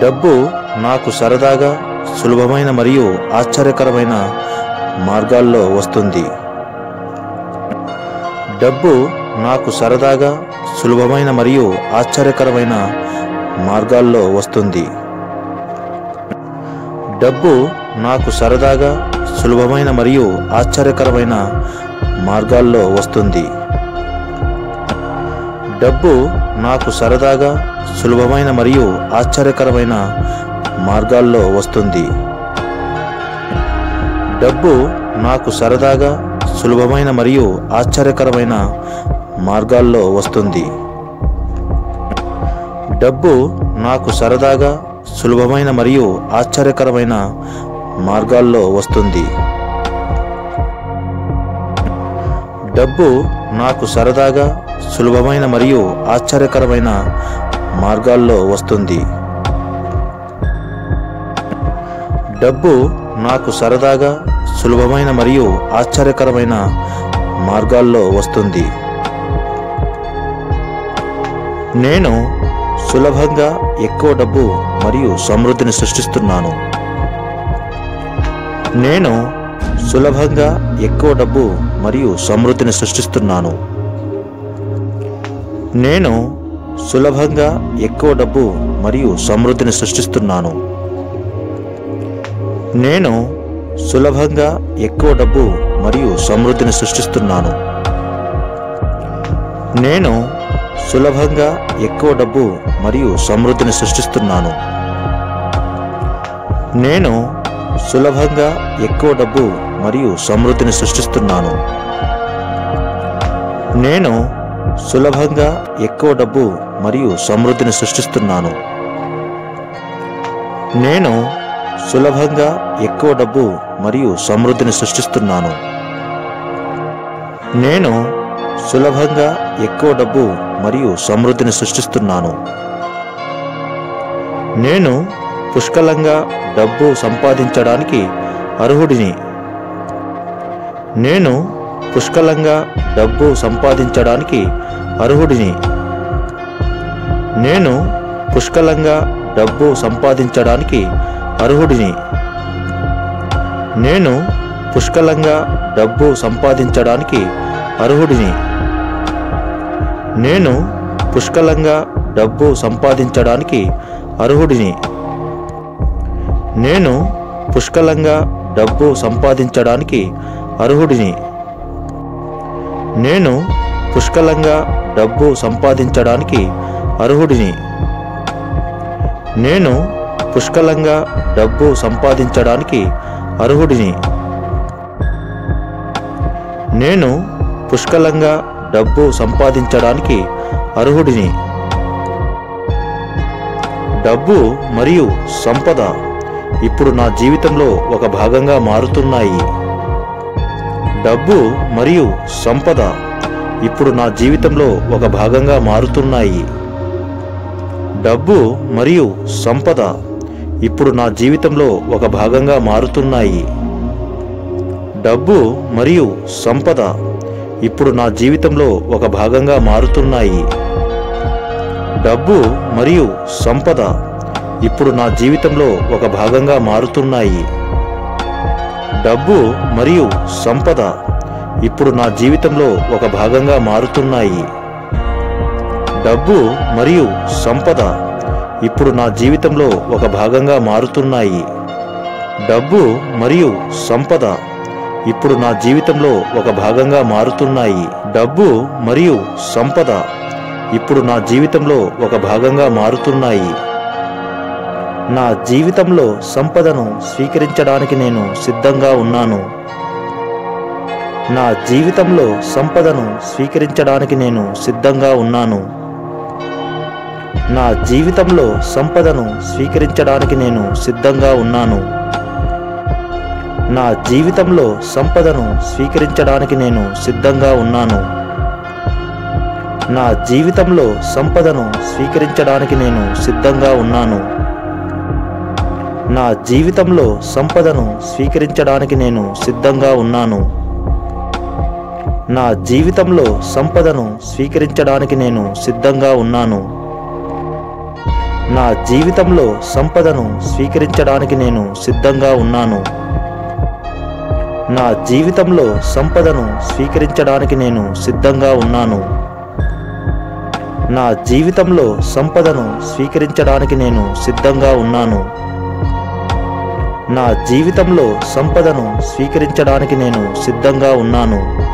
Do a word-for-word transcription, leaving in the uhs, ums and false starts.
డబ్బు నాకు సరదాగా సులభమైన మరియు ఆశ్చర్యకరమైన మార్గాల్లో వస్తుంది. డబ్బు నాకు సరదాగా సులభమైన మరియు ఆశ్చర్యకరమైన మార్గాల్లో వస్తుంది. డబ్బు నాకు సరదాగా సులభమైన మరియు ఆశ్చర్యకరమైన మార్గాల్లో వస్తుంది. డబ్బు నాకు సరదాగా సులభమైన మరియు ఆశ్చర్యకరమైన మార్గాల్లో వస్తుంది. డబ్బు నాకు సరదాగా సులభమైన మరియు ఆశ్చర్యకరమైన మార్గాల్లో వస్తుంది. డబ్బు నాకు సరదాగా సులభమైన మరియు ఆశ్చర్యకరమైన మార్గాల్లో వస్తుంది. డబ్బు నాకు సరదాగా సులభమైన మరియు ఆశ్చర్యకరమైన మార్గాల్లో వస్తుంది. డబ్బు నాకు సరదాగా సులభమైన మరియు ఆశ్చర్యకరమైన మార్గాల్లో వస్తుంది. నేను సులభంగా ఎక్కువ డబ్బు మరియు సమృద్ధిని సృష్టిస్తున్నాను. నేను సులభంగా ఎక్కువ డబ్బు మరియు సమృద్ధిని సృష్టిస్తున్నాను. నేను సులభంగా ఎక్కువ డబ్బు మరియు సమృద్ధిని సృష్టిస్తున్నాను. నేను సులభంగా ఎక్కువ డబ్బు మరియు సమృద్ధిని సృష్టిస్తున్నాను. నేను సులభంగా ఎక్కువ డబ్బు మరియు సమృద్ధిని సృష్టిస్తున్నాను. నేను సులభంగా ఎక్కువ డబ్బు మరియు సమృద్ధిని సృష్టిస్తున్నాను. నేను సులభంగా ఎక్కువ డబ్బు మరియు సమృద్ధిని సృష్టిస్తున్నాను. నేను సులభంగా ఎక్కువ డబ్బు మరియు సమృద్ధిని సృష్టిస్తున్నాను. నేను సులభంగా ఎక్కువ డబ్బు మరియు సమృద్ధిని సృష్టిస్తున్నాను. నేను పుష్కలంగా డబ్బు సంపాదించడానికి అర్హుడిని. నేను పుష్కలంగా డబ్బు సంపాదించడానికి అర్హుడిని. నేను పుష్కలంగా డబ్బు సంపాదించడానికి అర్హుడిని. నేను పుష్కలంగా డబ్బు సంపాదించడానికి అర్హుడిని. నేను పుష్కలంగా డబ్బు సంపాదించడానికి అర్హుడిని. నేను పుష్కలంగా డబ్బు సంపాదించడానికి అర్హుడిని. నేను పుష్కలంగా డబ్బు సంపాదించడానికి అర్హుడిని. నేను పుష్కలంగా డబ్బు సంపాదించడానికి అర్హుడిని. నేను పుష్కలంగా డబ్బు సంపాదించడానికి అర్హుడిని. డబ్బు మరియు సంపద ఇప్పుడు నా జీవితంలో ఒక భాగంగా మారుతున్నాయి. డబ్బు మరియు సంపద ఇప్పుడు నా జీవితంలో ఒక భాగంగా మారుతున్నాయి. డబ్బు మరియు సంపద ఇప్పుడు నా జీవితంలో ఒక భాగంగా మారుతున్నాయి. డబ్బు మరియు సంపద ఇప్పుడు నా జీవితంలో ఒక భాగంగా మారుతున్నాయి. డబ్బు మరియు సంపద ఇప్పుడు నా జీవితంలో ఒక భాగంగా మారుతున్నాయి. డబ్బు మరియు సంపద ఇప్పుడు నా జీవితంలో ఒక భాగంగా మారుతున్నాయి. డబ్బు మరియు సంపద ఇప్పుడు నా జీవితంలో ఒక భాగంగా మారుతున్నాయి. డబ్బు మరియు సంపద ఇప్పుడు నా జీవితంలో ఒక భాగంగా మారుతున్నాయి. డబ్బు మరియు సంపద ఇప్పుడు నా జీవితంలో ఒక భాగంగా మారుతున్నాయి. నా జీవితంలో సంపదను స్వీకరించడానికి నేను సిద్ధంగా ఉన్నాను. నా జీవితంలో సంపదను స్వీకరించడానికి నేను సిద్ధంగా ఉన్నాను. నా జీవితంలో సంపదను స్వీకరించడానికి నేను సిద్ధంగా ఉన్నాను. నా జీవితంలో సంపదను స్వీకరించడానికి నేను సిద్ధంగా ఉన్నాను. నా జీవితంలో సంపదను స్వీకరించడానికి నేను సిద్ధంగా ఉన్నాను. నా జీవితంలో సంపదను స్వీకరించడానికి నేను సిద్ధంగా ఉన్నాను. నా జీవితంలో సంపదను స్వీకరించడానికి నేను సిద్ధంగా ఉన్నాను. నా జీవితంలో సంపదను స్వీకరించడానికి నేను సిద్ధంగా ఉన్నాను. నా జీవితంలో సంపదను స్వీకరించడానికి నేను సిద్ధంగా ఉన్నాను. నా జీవితంలో సంపదను స్వీకరించడానికి నేను సిద్ధంగా ఉన్నాను. నా జీవితంలో సంపదను స్వీకరించడానికి నేను సిద్ధంగా ఉన్నాను.